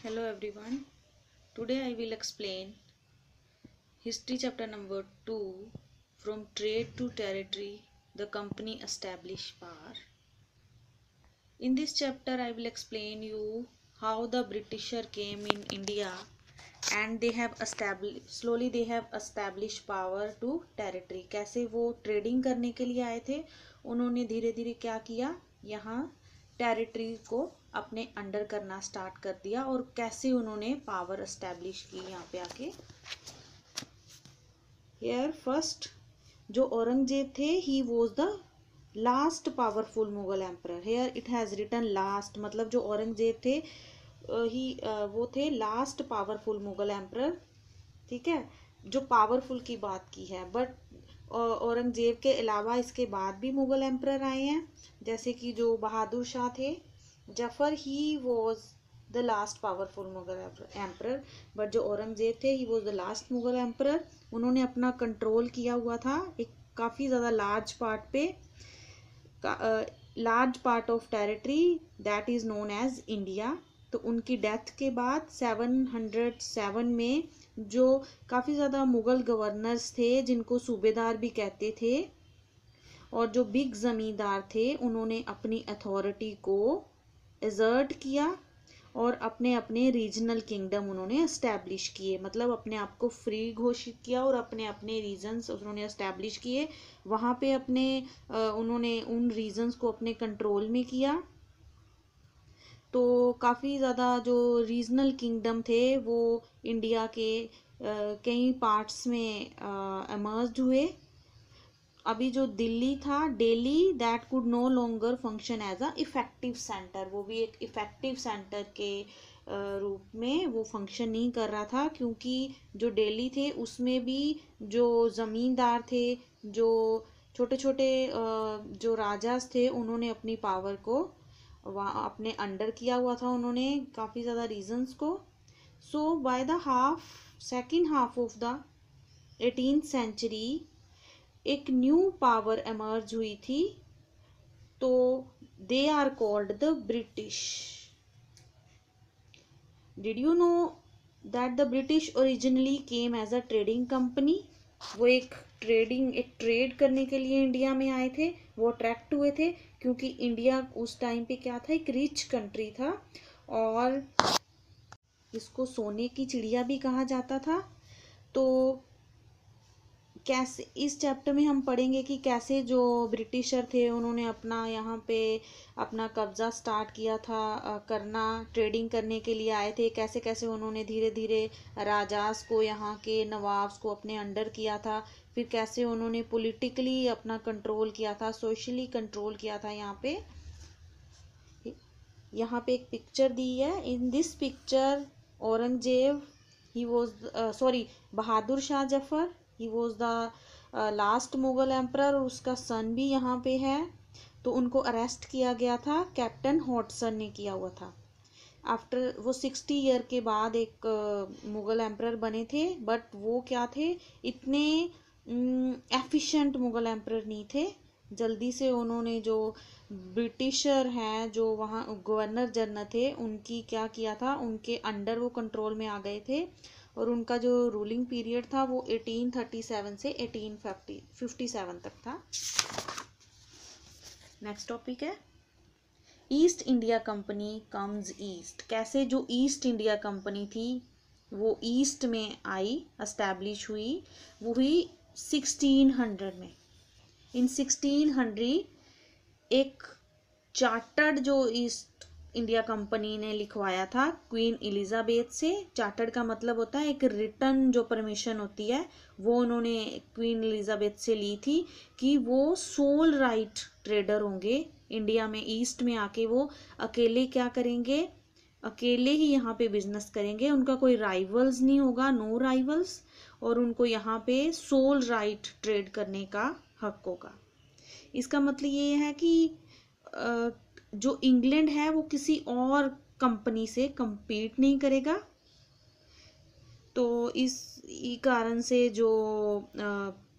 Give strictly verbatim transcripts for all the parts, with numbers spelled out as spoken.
Hello everyone. Today I will explain history chapter number two, from trade to territory, the company established power. In this chapter I will explain you how the Britisher came in India and they have established slowly they have established power to territory. कैसे वो trading करने के लिए आए थे, उन्होंने धीरे धीरे क्या किया, यहाँ टेरिटरी को अपने अंडर करना स्टार्ट कर दिया और कैसे उन्होंने पावर एस्टेब्लिश की यहाँ पे आके। हियर फर्स्ट जो औरंगजेब थे, he was the last powerful Mughal emperor. Here it has written last, मतलब जो औरंगजेब थे ही वो थे लास्ट पावरफुल मुगल एम्परर। ठीक है, जो पावरफुल की बात की है, बट औरंगजेब के अलावा इसके बाद भी मुगल एम्परर आए हैं, जैसे कि जो बहादुर शाह थे, Zafar, he was the last powerful Mughal emperor. But जो औरंगजेब थे, he was the last Mughal emperor. उन्होंने अपना कंट्रोल किया हुआ था एक काफ़ी ज़्यादा लार्ज पार्ट पे, large part of territory that is known as India. तो उनकी डेथ के बाद सेवन हंड्रेड सेवन में जो काफ़ी ज़्यादा मुग़ल गवर्नर्स थे, जिनको सूबेदार भी कहते थे, और जो बिग ज़मींदार थे, उन्होंने अपनी अथॉरिटी को एजर्ट किया और अपने अपने रीजनल किंगडम उन्होंने एस्टैब्लिश किए, मतलब अपने आप को फ्री घोषित किया और अपने अपने रीजन्स उन्होंने एस्टैब्लिश किए। वहाँ पे अपने उन्होंने उन रीजन्स को अपने कंट्रोल में किया। तो काफ़ी ज़्यादा जो रीजनल किंगडम थे वो इंडिया के कई पार्ट्स में एमर्ज हुए। अभी जो दिल्ली था, Delhi, that could no longer function as a effective centre, वो भी एक इफेक्टिव सेंटर के रूप में वो फंक्शन नहीं कर रहा था, क्योंकि जो दिल्ली थे उसमें भी जो ज़मींदार थे, जो छोटे छोटे जो राजास थे, उन्होंने अपनी पावर को वहाँ अपने अंडर किया हुआ था, उन्होंने काफ़ी ज़्यादा रीजन्स को। So by the half second half of the eighteenth century एक न्यू पावर एमर्ज हुई थी, तो they are called the British. Did you know that the British originally came as a trading company? वो एक trading एक trade करने के लिए इंडिया में आए थे, वो अट्रैक्ट हुए थे क्योंकि इंडिया उस टाइम पे क्या था, एक रिच कंट्री था और इसको सोने की चिड़िया भी कहा जाता था। तो कैसे इस चैप्टर में हम पढ़ेंगे कि कैसे जो ब्रिटिशर थे, उन्होंने अपना यहाँ पे अपना कब्ज़ा स्टार्ट किया था करना, ट्रेडिंग करने के लिए आए थे, कैसे कैसे उन्होंने धीरे धीरे राजास को, यहाँ के नवाब्स को अपने अंडर किया था, फिर कैसे उन्होंने पॉलिटिकली अपना कंट्रोल किया था, सोशली कंट्रोल किया था। यहाँ पे यहाँ पे एक पिक्चर दी है। In this picture Aurangzeb, he was sorry Bahadur Shah Zafar, he was the last Mughal emperor, और उसका सन भी यहाँ पे है। तो उनको अरेस्ट किया गया था, कैप्टन हॉटसन ने किया हुआ था। आफ्टर वो सिक्सटी ईयर के बाद एक मुगल एम्परर बने थे, बट वो क्या थे, इतने एफिशिएंट मुगल एम्परर नहीं थे। जल्दी से उन्होंने जो ब्रिटिशर हैं, जो वहाँ गवर्नर जनरल थे, उनकी क्या किया था, उनके अंडर वो कंट्रोल में आ गए थे, और उनका जो रूलिंग पीरियड था वो एटीन थर्टी सेवन से एटीन फिफ्टी सेवन तक था। नेक्स्ट टॉपिक है East India company comes east. कैसे जो ईस्ट इंडिया कंपनी थी वो ईस्ट में आई, एस्टैब्लिश हुई, वो हुई सिक्सटीन हंड्रेड में। इन सिक्सटीन हंड्रेड एक चार्टर्ड जो ईस्ट इंडिया कंपनी ने लिखवाया था क्वीन एलिजाबेथ से। चार्टर्ड का मतलब होता है एक रिटर्न जो परमिशन होती है, वो उन्होंने क्वीन एलिजाबेथ से ली थी कि वो सोल राइट ट्रेडर होंगे इंडिया में। ईस्ट में आके वो अकेले क्या करेंगे, अकेले ही यहाँ पे बिजनेस करेंगे, उनका कोई राइवल्स नहीं होगा, नो राइवल्स, और उनको यहाँ पे सोल राइट ट्रेड करने का हक होगा। इसका मतलब ये है कि जो इंग्लैंड है वो किसी और कंपनी से compete नहीं करेगा। तो इस कारण से जो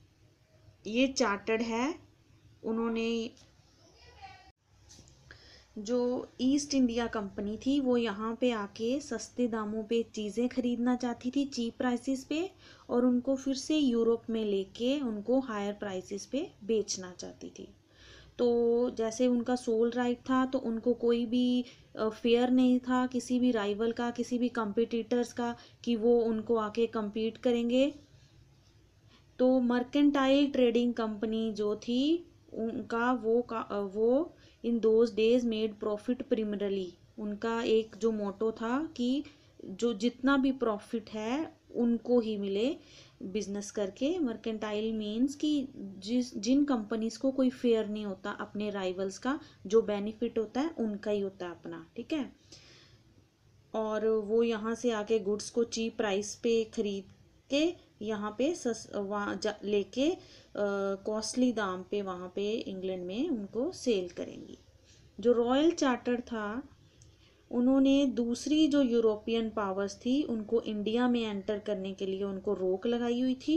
ये चार्टर्ड है, उन्होंने जो ईस्ट इंडिया कंपनी थी वो यहाँ पे आके सस्ते दामों पे चीज़ें खरीदना चाहती थी, चीप प्राइसेस पे, और उनको फिर से यूरोप में लेके उनको हायर प्राइसेस पे बेचना चाहती थी। तो जैसे उनका सोल राइट था, तो उनको कोई भी फेयर नहीं था किसी भी राइवल का, किसी भी कंपिटिटर्स का, कि वो उनको आके compete करेंगे। तो मर्केंटाइल ट्रेडिंग कंपनी जो थी उनका वो का वो in those days made profit primarily. उनका एक जो मोटो था कि जो जितना भी प्रॉफिट है उनको ही मिले बिजनेस करके। मर्केंटाइल मीन्स कि जिस जिन कंपनीज को कोई फेयर नहीं होता अपने राइवल्स का, जो बेनिफिट होता है उनका ही होता है अपना, ठीक है। और वो यहाँ से आके गुड्स को चीप प्राइस पे खरीद के यहाँ पे सस वहाँ लेके कॉस्टली दाम पे वहाँ पे इंग्लैंड में उनको सेल करेंगी। जो रॉयल चार्टर था, उन्होंने दूसरी जो यूरोपियन पावर्स थी उनको इंडिया में एंटर करने के लिए उनको रोक लगाई हुई थी।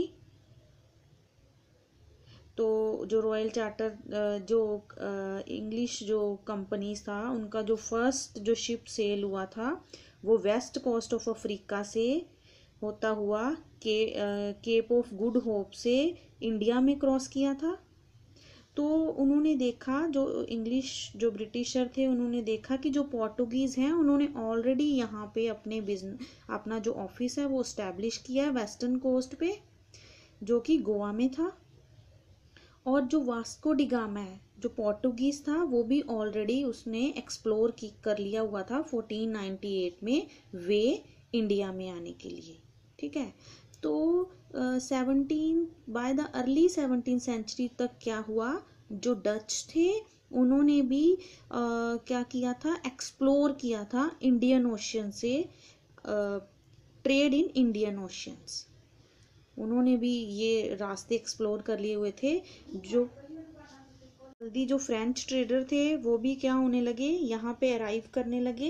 तो जो रॉयल चार्टर जो इंग्लिश जो कंपनीज था उनका जो फर्स्ट जो शिप सेल हुआ था वो वेस्ट कोस्ट ऑफ अफ्रीका से होता हुआ के केप ऑफ गुड होप से इंडिया में क्रॉस किया था। तो उन्होंने देखा, जो इंग्लिश जो ब्रिटिशर थे उन्होंने देखा कि जो पोर्टुगीज़ हैं उन्होंने ऑलरेडी यहाँ पे अपने बिजनेस अपना जो ऑफिस है वो इस्टेब्लिश किया है वेस्टर्न कोस्ट पे, जो कि गोवा में था। और जो वास्को डी गामा है जो पोर्टुगीज था वो भी ऑलरेडी उसने एक्सप्लोर की कर लिया हुआ था फोर्टीन नाइंटी एट में वे इंडिया में आने के लिए, ठीक है। तो seventeen by the early seventeen century तक क्या हुआ, जो डच थे उन्होंने भी uh, क्या किया था, एक्सप्लोर किया था इंडियन ओशियन से, ट्रेड इन इंडियन ओशियंस। उन्होंने भी ये रास्ते एक्सप्लोर कर लिए हुए थे। जो जल्दी जो फ्रेंच ट्रेडर थे वो भी क्या होने लगे, यहाँ पे अराइव करने लगे।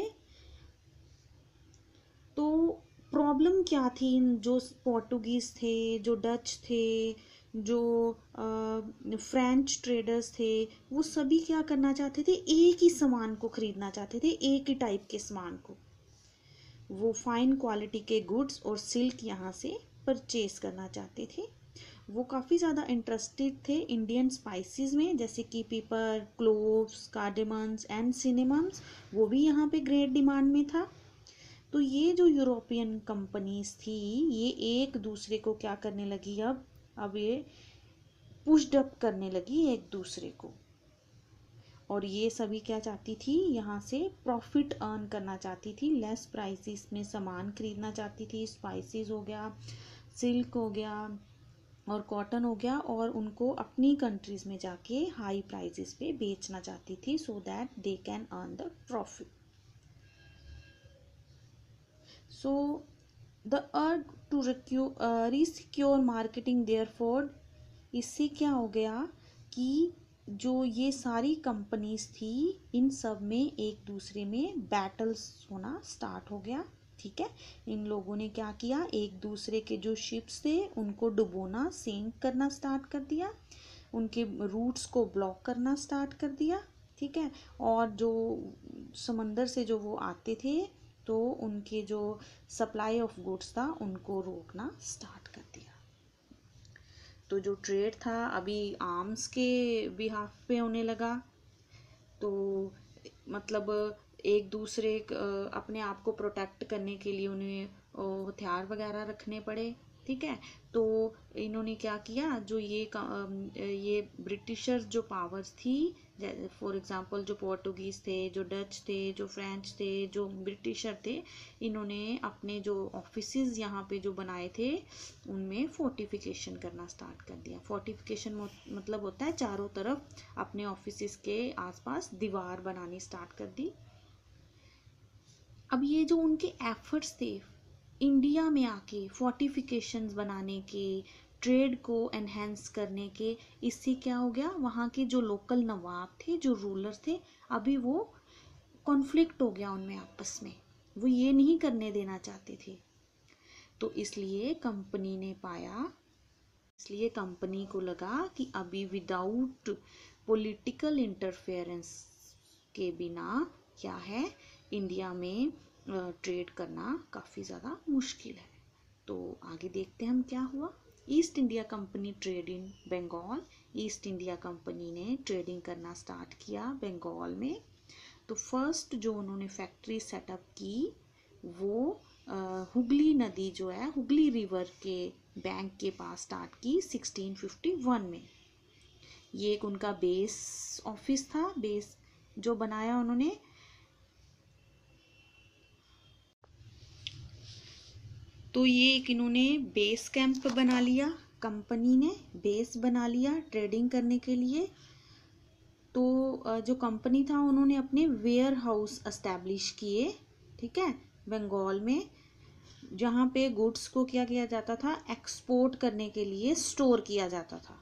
तो प्रॉब्लम क्या थी, जो पोर्टुगीज थे, जो डच थे, जो फ्रेंच ट्रेडर्स थे, वो सभी क्या करना चाहते थे, एक ही सामान को खरीदना चाहते थे, एक ही टाइप के सामान को। वो फाइन क्वालिटी के गुड्स और सिल्क यहाँ से परचेज करना चाहते थे। वो काफ़ी ज़्यादा इंटरेस्टेड थे इंडियन स्पाइसेस में, जैसे कि पीपर, क्लोव्स, कार्डेमन्स एंड सिनेमन्स, वो भी यहाँ पे ग्रेट डिमांड में था। तो ये जो यूरोपियन कंपनीज थी ये एक दूसरे को क्या करने लगी, अब अब ये पुश्ड अप करने लगी एक दूसरे को। और ये सभी क्या चाहती थी, यहाँ से प्रॉफिट अर्न करना चाहती थी, लेस प्राइसेस में सामान खरीदना चाहती थी। स्पाइसेस हो गया, सिल्क हो गया और कॉटन हो गया, और उनको अपनी कंट्रीज में जाके हाई प्राइसेस पे बेचना चाहती थी, so that they can earn the profit. So the urge to resecure marketing therefore, इससे क्या हो गया कि जो ये सारी कंपनीज थी इन सब में एक दूसरे में बैटल्स होना स्टार्ट हो गया, ठीक है। इन लोगों ने क्या किया, एक दूसरे के जो शिप्स थे उनको डुबोना, सिंक करना स्टार्ट कर दिया, उनके रूट्स को ब्लॉक करना स्टार्ट कर दिया, ठीक है। और जो समंदर से जो वो आते थे तो उनके जो सप्लाई ऑफ गुड्स था उनको रोकना स्टार्ट कर दिया। तो जो ट्रेड था अभी आर्म्स के बिहाफ पे होने लगा। तो मतलब एक दूसरे अपने आप को प्रोटेक्ट करने के लिए उन्हें हथियार वगैरह रखने पड़े, ठीक है। तो इन्होंने क्या किया, जो ये ये ब्रिटिशर्स जो पावर्स थी, फॉर एग्जांपल जो पोर्टुगीज थे, जो डच थे, जो फ्रेंच थे, जो ब्रिटिशर थे, इन्होंने अपने जो ऑफिसेज यहाँ पे जो बनाए थे उनमें फोर्टिफिकेशन करना स्टार्ट कर दिया। फोर्टिफिकेशन मतलब होता है चारों तरफ अपने ऑफिसेज के आसपास दीवार बनानी स्टार्ट कर दी। अब ये जो उनके एफर्ट्स थे इंडिया में आके फोर्टिफिकेशंस बनाने के, ट्रेड को एनहेंस करने के, इससे क्या हो गया, वहाँ के जो लोकल नवाब थे, जो रूलर्स थे, अभी वो कॉन्फ्लिक्ट हो गया उनमें आपस में, वो ये नहीं करने देना चाहते थे। तो इसलिए कंपनी ने पाया इसलिए कंपनी को लगा कि अभी विदाउट पॉलिटिकल इंटरफेरेंस के बिना क्या है, इंडिया में ट्रेड करना काफ़ी ज़्यादा मुश्किल है। तो आगे देखते हैं हम क्या हुआ। East India company trade in Bengal. East India company ने ट्रेडिंग करना स्टार्ट किया बंगाल में। तो फर्स्ट जो उन्होंने फैक्ट्री सेटअप की वो हुगली नदी जो है, हुगली रिवर के बैंक के पास स्टार्ट की सिक्सटीन फिफ्टी वन में। ये एक उनका बेस ऑफिस था, बेस जो बनाया उन्होंने। तो ये एक इन्होंने बेस कैंप बना लिया, कंपनी ने बेस बना लिया ट्रेडिंग करने के लिए। तो जो कंपनी था उन्होंने अपने वेयर हाउस एस्टैब्लिश किए, ठीक है, बंगाल में, जहाँ पे गुड्स को क्या किया जाता था, एक्सपोर्ट करने के लिए स्टोर किया जाता था।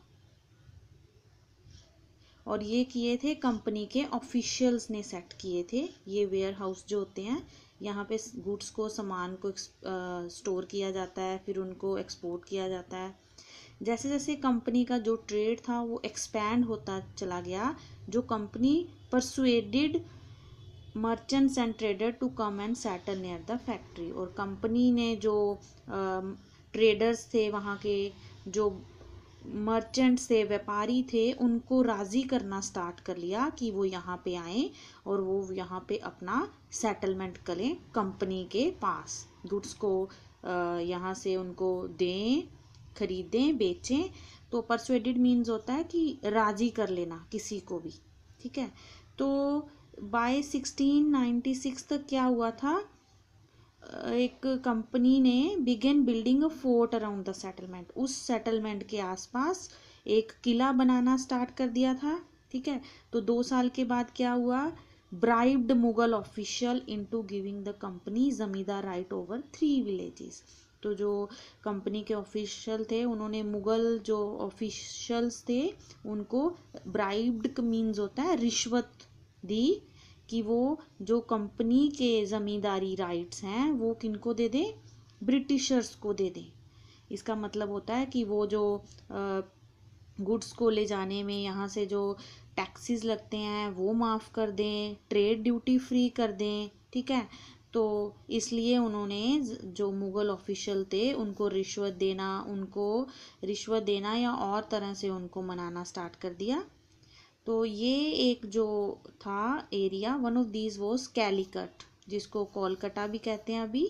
और ये किए थे कंपनी के ऑफिशियल्स ने सेट किए थे। ये वेयर हाउस जो होते हैं, यहाँ पे गुड्स को, सामान को स्टोर किया जाता है, फिर उनको एक्सपोर्ट किया जाता है। जैसे जैसे कंपनी का जो ट्रेड था वो एक्सपैंड होता चला गया, जो company persuaded merchants and trader to come and settle near the factory. और कंपनी ने जो ट्रेडर्स थे, वहाँ के जो मर्चेंट्स थे, व्यापारी थे, उनको राज़ी करना स्टार्ट कर लिया कि वो यहाँ पे आएँ और वो यहाँ पे अपना सेटलमेंट करें कंपनी के पास, गुड्स को यहाँ से उनको दें, खरीदें, बेचें। तो परसुएडेड मीन्स होता है कि राज़ी कर लेना किसी को भी, ठीक है। तो बाय सिक्सटीन नाइन्टी सिक्स तक क्या हुआ था, एक कंपनी ने begin building a fort around the settlement. उस सेटलमेंट के आसपास एक किला बनाना स्टार्ट कर दिया था, ठीक है। तो दो साल के बाद क्या हुआ, bribed Mughal official into giving the company zamindar right over three villages. तो जो कंपनी के ऑफिशियल थे उन्होंने मुगल जो ऑफिशियल्स थे उनको ब्राइब्ड मीन्स होता है रिश्वत दी कि वो जो कंपनी के ज़मींदारी राइट्स हैं वो किनको दे दें, ब्रिटिशर्स को दे दें। इसका मतलब होता है कि वो जो गुड्स को ले जाने में यहाँ से जो टैक्सेस लगते हैं वो माफ़ कर दें, ट्रेड ड्यूटी फ्री कर दें, ठीक है। तो इसलिए उन्होंने जो मुग़ल ऑफिशियल थे उनको रिश्वत देना उनको रिश्वत देना या और तरह से उनको मनाना स्टार्ट कर दिया। तो ये एक जो था area, one of these was Calicut, जिसको कोलकाता भी कहते हैं अभी,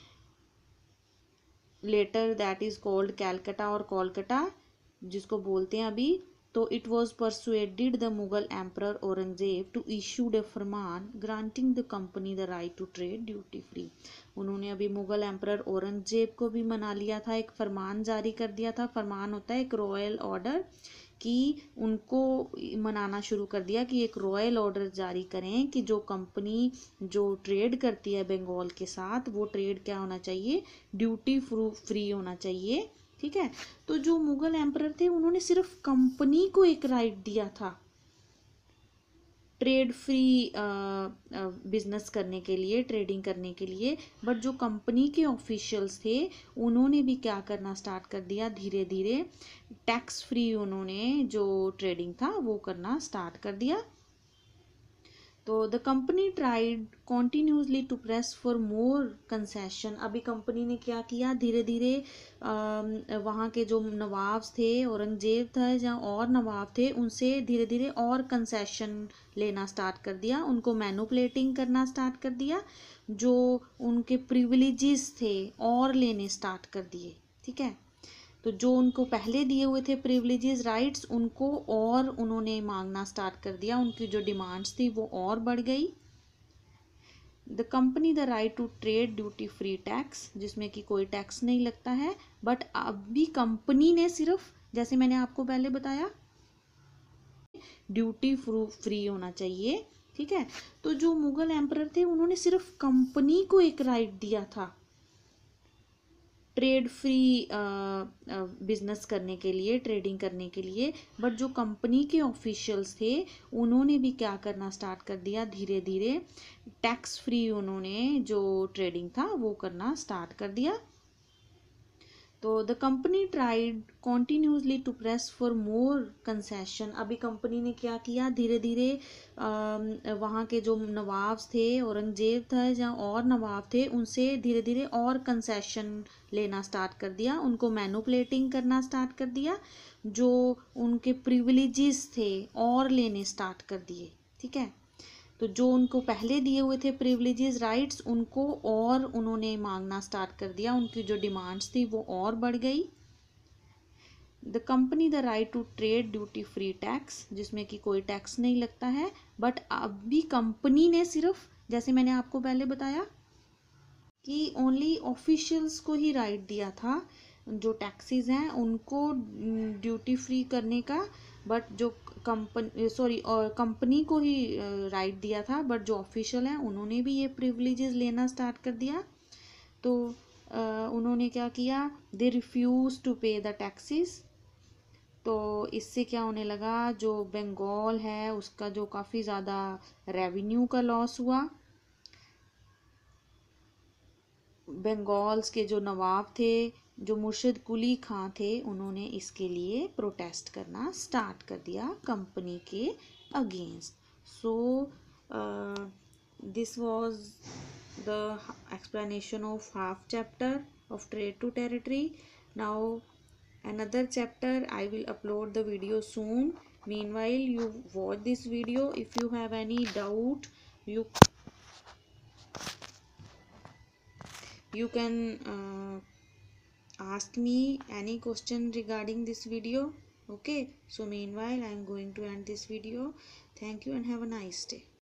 later that is called Calcutta और कोलकाता, जिसको बोलते हैं अभी। तो it was persuaded the Mughal emperor Aurangzeb to issued a farman granting the company the right to trade duty free. उन्होंने अभी मुगल एम्परर औरंगजेब को भी मना लिया था, एक फरमान जारी कर दिया था। फरमान होता है एक रॉयल ऑर्डर, कि उनको मनाना शुरू कर दिया कि एक रॉयल ऑर्डर जारी करें कि जो कंपनी जो ट्रेड करती है बंगाल के साथ वो ट्रेड क्या होना चाहिए, ड्यूटी फ्री होना चाहिए, ठीक है। तो जो मुगल एम्परर थे उन्होंने सिर्फ कंपनी को एक राइट दिया था ट्रेड फ्री बिजनेस करने के लिए, ट्रेडिंग करने के लिए, बट जो कंपनी के ऑफिशियल्स थे उन्होंने भी क्या करना स्टार्ट कर दिया, धीरे धीरे टैक्स फ्री उन्होंने जो ट्रेडिंग था वो करना स्टार्ट कर दिया। तो the company tried continuously to press for more concession. अभी कंपनी ने क्या किया, धीरे धीरे वहाँ के जो नवाब थे, औरंगजेब था जहाँ और नवाब थे, उनसे धीरे धीरे और कंसेशन लेना स्टार्ट कर दिया, उनको मैनुपुलेटिंग करना स्टार्ट कर दिया, जो उनके प्रिविलेजेस थे और लेने स्टार्ट कर दिए, ठीक है। तो जो उनको पहले दिए हुए थे प्रिविलेजेस राइट्स उनको और उन्होंने मांगना स्टार्ट कर दिया, उनकी जो डिमांड्स थी वो और बढ़ गई। The company the right to trade duty free tax, जिसमें कि कोई टैक्स नहीं लगता है, बट अभी कंपनी ने सिर्फ, जैसे मैंने आपको पहले बताया, ड्यूटी फ्री होना चाहिए, ठीक है। तो जो मुगल एम्परर थे उन्होंने सिर्फ कंपनी को एक राइट दिया था ट्रेड फ्री बिजनेस करने के लिए, ट्रेडिंग करने के लिए, बट जो कंपनी के ऑफिशियल्स थे उन्होंने भी क्या करना स्टार्ट कर दिया, धीरे धीरे टैक्स फ्री उन्होंने जो ट्रेडिंग था वो करना स्टार्ट कर दिया। तो the company tried continuously to press for more concession. अभी कंपनी ने क्या किया, धीरे धीरे वहाँ के जो नवाब थे, औरंगजेब था या और नवाब थे, उनसे धीरे धीरे और कंसेशन लेना स्टार्ट कर दिया, उनको मैनुपुलेटिंग करना स्टार्ट कर दिया, जो उनके प्रिविलेजेस थे और लेने स्टार्ट कर दिए। ठीक है, तो जो उनको पहले दिए हुए थे प्रिविलेजेस राइट्स, उनको और उन्होंने मांगना स्टार्ट कर दिया, उनकी जो डिमांड्स थी वो और बढ़ गई। The company the right to trade duty free tax, जिसमें कि कोई टैक्स नहीं लगता है, बट अभी कंपनी ने सिर्फ, जैसे मैंने आपको पहले बताया कि ओनली ऑफिशियल्स को ही राइट दिया था, जो टैक्सेस हैं उनको ड्यूटी फ्री करने का, बट जो कंपनी सॉरी और कंपनी को ही राइट दिया था, बट जो ऑफिशियल हैं उन्होंने भी ये प्रिविलेजेस लेना स्टार्ट कर दिया। तो आ, उन्होंने क्या किया, they refuse to pay the taxes. तो इससे क्या होने लगा, जो बंगाल है उसका जो काफ़ी ज़्यादा रेवेन्यू का लॉस हुआ। बंगाल्स के जो नवाब थे, जो मुर्शिद कुली खां थे, उन्होंने इसके लिए प्रोटेस्ट करना स्टार्ट कर दिया कंपनी के against. So this was the explanation of half chapter of trade to territory. Now another chapter I will upload the video soon. Meanwhile you watch this video. If you have any doubt, you you can uh, ask me any question regarding this video. Okay, so meanwhile I am going to end this video. Thank you and have a nice day.